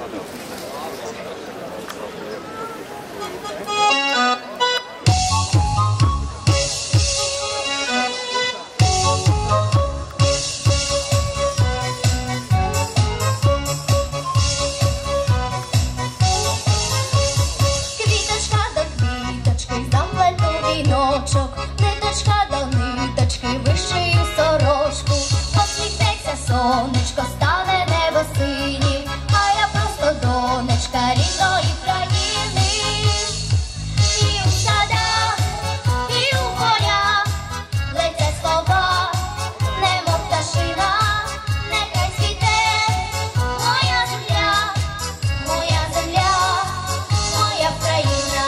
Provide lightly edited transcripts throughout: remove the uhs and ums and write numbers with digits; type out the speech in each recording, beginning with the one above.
Ниточка до ниточки вишию сорочку, посміхнеться сонечко, стане небо синім, а я просто донечка рідної країни. І у садах, і у полях летять слова, немов пташина, нехай цвіте моя земля, моя земля, моя країна.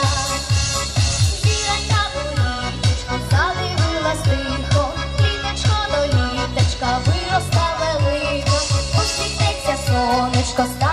Тихо, літочко до літочка виросла велика, посміхнеться сонечко.